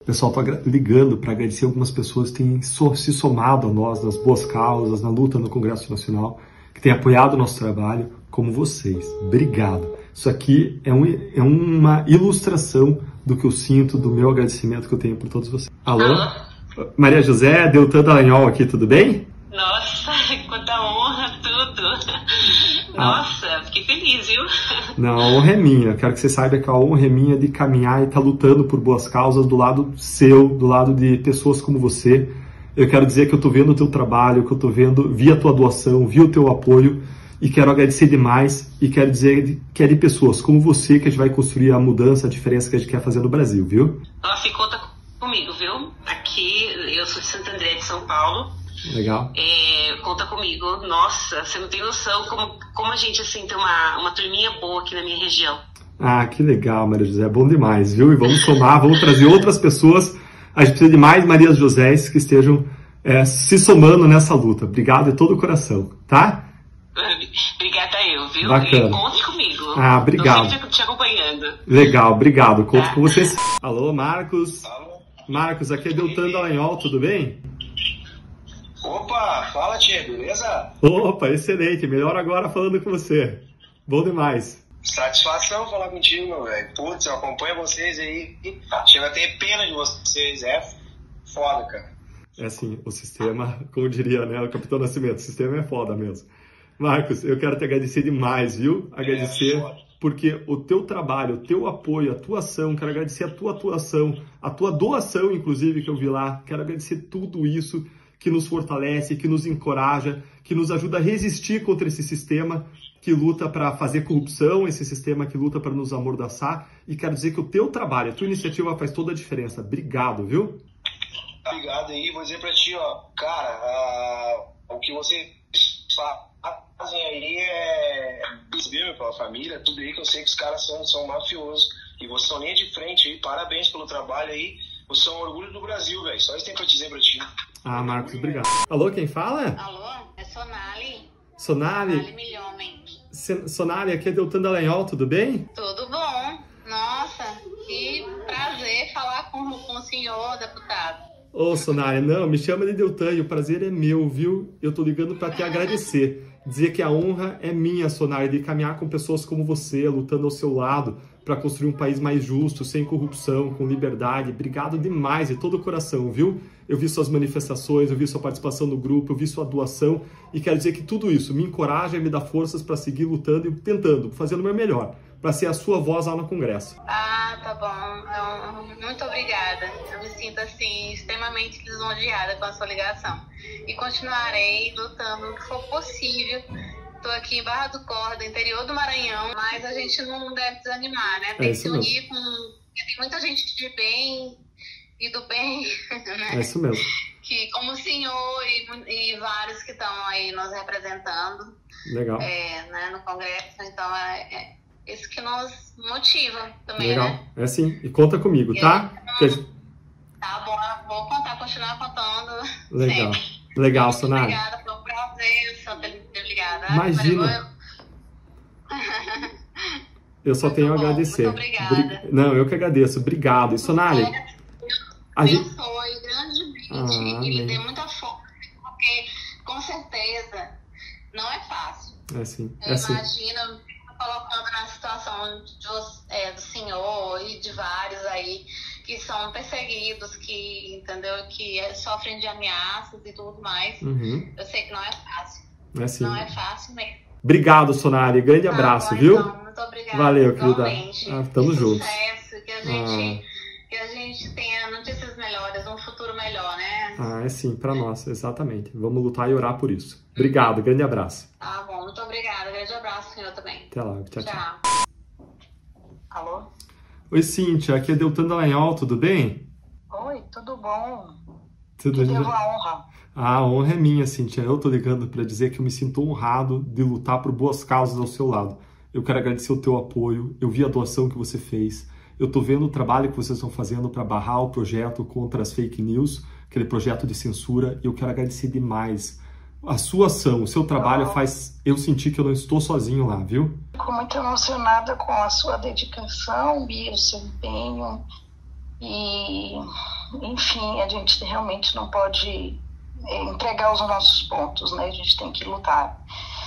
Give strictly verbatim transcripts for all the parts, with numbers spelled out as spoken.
O pessoal tá ligando para agradecer algumas pessoas que têm se somado a nós nas boas causas, na luta no Congresso Nacional, que têm apoiado o nosso trabalho, como vocês. Obrigado. Isso aqui é, um, é uma ilustração do que eu sinto, do meu agradecimento que eu tenho por todos vocês. Alô? Alô? Maria José, Deltan Dallagnol aqui, tudo bem? Nossa, quanta honra, tudo. Nossa, ah. Fiquei feliz, viu? Não, a honra é minha. Eu quero que você saiba que a honra é minha de caminhar e estar tá lutando por boas causas do lado seu, do lado de pessoas como você. Eu quero dizer que eu estou vendo o teu trabalho, que eu estou vendo, vi a tua doação, vi o teu apoio e quero agradecer demais e quero dizer que é de pessoas como você que a gente vai construir a mudança, a diferença que a gente quer fazer no Brasil, viu? Nossa, e conta comigo, viu? Aqui, eu sou de Santo André de São Paulo. Legal. É, conta comigo. Nossa, você não tem noção como, como a gente, assim, tem uma, uma turminha boa aqui na minha região. Ah, que legal, Maria José. Bom demais, viu? E vamos somar, vamos trazer outras pessoas. A gente precisa de mais Marias Josés que estejam é, se somando nessa luta. Obrigado de todo o coração, tá? Obrigada eu, viu? Bacana. E conte comigo. Ah, obrigado. Estou sempre te acompanhando. Legal, obrigado. Conto tá. com vocês. Alô, Marcos. Alô. Marcos, aqui é Deltan Dallagnol, tudo bem? Opa, fala, tia, beleza? Opa, excelente. Melhor agora falando com você. Bom demais. Satisfação falar contigo, meu velho. Putz, eu acompanho vocês aí. Chega a ter pena de vocês. É foda, cara. É assim, o sistema, como diria, né, o Capitão Nascimento, o sistema é foda mesmo. Marcos, eu quero te agradecer demais, viu? Agradecer, é, porque o teu trabalho, o teu apoio, a tua ação, quero agradecer a tua atuação, a tua doação, inclusive, que eu vi lá. Quero agradecer tudo isso que nos fortalece, que nos encoraja, que nos ajuda a resistir contra esse sistema que luta para fazer corrupção, esse sistema que luta para nos amordaçar. E quero dizer que o teu trabalho, a tua iniciativa faz toda a diferença. Obrigado, viu? Obrigado aí. Vou dizer para ti, ó, cara, uh, o que você fazem aí é viver pela família, tudo aí que eu sei que os caras são, são mafiosos. E vocês são linha de frente aí. Parabéns pelo trabalho aí. Vocês são um orgulho do Brasil, velho. Só isso tem pra dizer pra ti. Ah, Marcos, obrigado. Alô, quem fala? Alô, é Sonali. Sonali? Sonali Milhomem. Sonali, aqui é Deltan Dallagnol, tudo bem? Tudo bom. Nossa, que prazer falar com, com o senhor, deputado. Ô, Sonali, não, me chama de Deltan e o prazer é meu, viu? Eu tô ligando pra te agradecer. Dizer que a honra é minha, Sonali, de caminhar com pessoas como você, lutando ao seu lado, para construir um país mais justo, sem corrupção, com liberdade. Obrigado demais, de todo o coração, viu? Eu vi suas manifestações, eu vi sua participação no grupo, eu vi sua doação e quero dizer que tudo isso me encoraja e me dá forças para seguir lutando e tentando, fazendo o meu melhor, para ser a sua voz lá no Congresso. Ah, tá bom. Eu, muito obrigada. Eu me sinto, assim, extremamente lisonjeada com a sua ligação. E continuarei lutando o que for possível. Estou aqui em Barra do Corda, interior do Maranhão, mas a gente não deve desanimar, né? Tem é que se unir mesmo. com... Tem muita gente de bem e do bem, né? É isso mesmo. Que, como o senhor e, e vários que estão aí nos representando. Legal. É, né, no Congresso, então é, é isso que nos motiva também, Legal. Né? É sim. E conta comigo, eu, tá? Não... Que... Tá bom, eu vou contar, continuar contando. Legal. Sempre. Legal, Sonali. Obrigada, foi um prazer só ter ligado. Imagina. Eu só muito tenho a bom, agradecer. Muito obrigada. Não, eu que agradeço. Obrigado. E Sonali? A gente foi grandemente ah, e lhe dei muita força, porque com certeza não é fácil. É sim. Eu é imagino sim. colocando na situação de, é, do senhor e de vários aí que são perseguidos, que, entendeu, que sofrem de ameaças e tudo mais. Uhum. Eu sei que não é fácil. É sim. Não é fácil mesmo. Obrigado, Sonali. Grande abraço, tá bom, viu? Então, muito obrigada. Valeu, querida. Ah, tamo juntos. Sucesso, que a gente, ah. que a gente tenha notícias melhores, um futuro melhor, né? Ah, é sim, pra nós, exatamente. Vamos lutar e orar por isso. Obrigado, grande abraço. Tá bom, muito obrigada. Grande abraço, senhor, também. Até lá, tchau, tchau. Tchau. Alô? Oi, Cíntia, aqui é Deltan Dallagnol, tudo bem? Oi, tudo bom? Tudo que devo a honra. Ah, a honra é minha, Cíntia. Eu tô ligando para dizer que eu me sinto honrado de lutar por boas causas ao seu lado. Eu quero agradecer o teu apoio, eu vi a doação que você fez, eu tô vendo o trabalho que vocês estão fazendo para barrar o projeto contra as fake news, aquele projeto de censura, e eu quero agradecer demais. A sua ação, o seu trabalho faz eu sentir que eu não estou sozinho lá, viu? Fico muito emocionada com a sua dedicação e o seu empenho e enfim, a gente realmente não pode é, entregar os nossos pontos, né? A gente tem que lutar.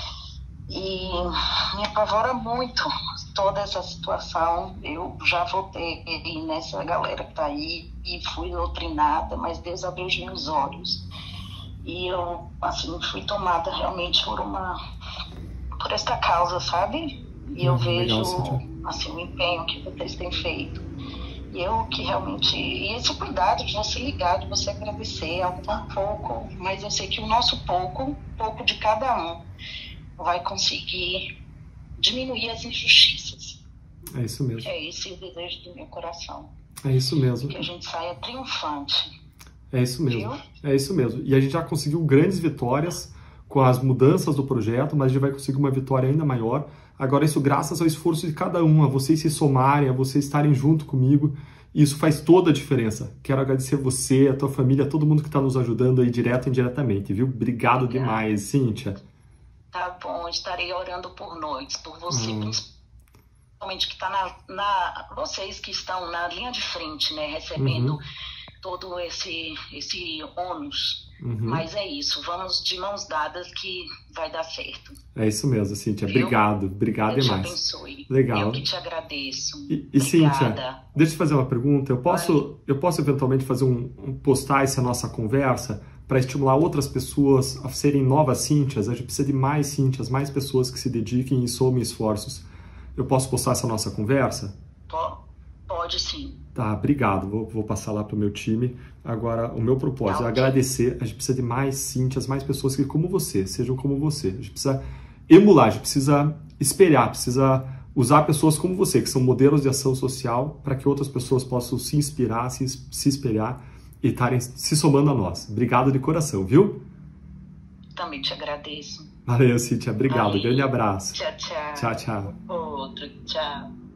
E me apavora muito toda essa situação. Eu já votei nessa galera que tá aí e fui doutrinada, mas Deus abriu os meus olhos. E eu, assim, fui tomada realmente por uma, por esta causa, sabe? E eu Hum, vejo, legal, assim, o empenho que vocês têm feito. E eu que realmente, e esse cuidado de você ligar, de você agradecer, é tão pouco, mas eu sei que o nosso pouco, pouco de cada um, vai conseguir diminuir as injustiças. É isso mesmo. É esse o desejo do meu coração. É isso mesmo. Que a gente saia triunfante. É isso mesmo. Viu? É isso mesmo. E a gente já conseguiu grandes vitórias com as mudanças do projeto, mas a gente vai conseguir uma vitória ainda maior. Agora, isso graças ao esforço de cada um, a vocês se somarem, a vocês estarem junto comigo. Isso faz toda a diferença. Quero agradecer você, a tua família, todo mundo que está nos ajudando aí direto e indiretamente, viu? Obrigado Obrigada. demais, Cíntia. Tá bom, estarei orando por nós, por você, Hum. principalmente que está na, na... Vocês que estão na linha de frente, né? Recebendo Uhum. todo esse, esse ônus. Uhum. Mas é isso, vamos de mãos dadas que vai dar certo. É isso mesmo, Cíntia. Viu? Obrigado. Obrigado Deus te demais. abençoe. Legal. Eu que te agradeço. E, e Cíntia, Obrigada. deixa eu te fazer uma pergunta. Eu posso, eu posso eventualmente fazer um, um postar essa nossa conversa para estimular outras pessoas a serem novas Cíntias? A gente precisa de mais Cíntias, mais pessoas que se dediquem e somem esforços. Eu posso postar essa nossa conversa? Po- Pode sim. Tá, obrigado. Vou, vou passar lá para o meu time. Agora, o meu propósito Tá, é ok. agradecer. A gente precisa de mais Cíntias, mais pessoas que, como você, sejam como você. A gente precisa emular, a gente precisa espelhar, precisa usar pessoas como você, que são modelos de ação social, para que outras pessoas possam se inspirar, se, se espelhar e estarem se somando a nós. Obrigado de coração, viu? Também te agradeço. Valeu, Cíntia. Obrigado. Valeu. Grande abraço. Tchau, tchau. Tchau, tchau. Outro, tchau.